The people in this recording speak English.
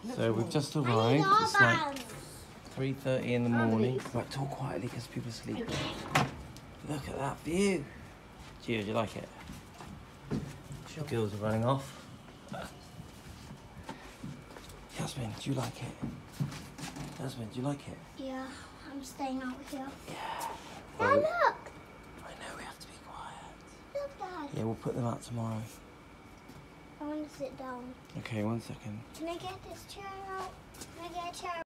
So we've just arrived. It's like 3:30 in the morning. Right, talk quietly because people are sleeping. Look at that view. Gio, do you like it? The girls are running off. Yasmin, do you like it? Yasmin, do you like it? Yeah, I'm staying out here. Yeah. Well, look! I know, we have to be quiet. Look, Dad. Yeah, we'll put them out tomorrow. I want to sit down. Okay, 1 second. Can I get this chair out? Can I get a chair?